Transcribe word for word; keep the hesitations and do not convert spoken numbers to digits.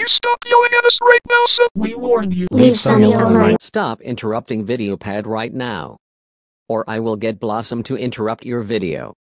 stop yelling at us right now, son? We warned you. Leave Sunny alone. Stop interrupting video pad right now. Or I will get Blossom to interrupt your video.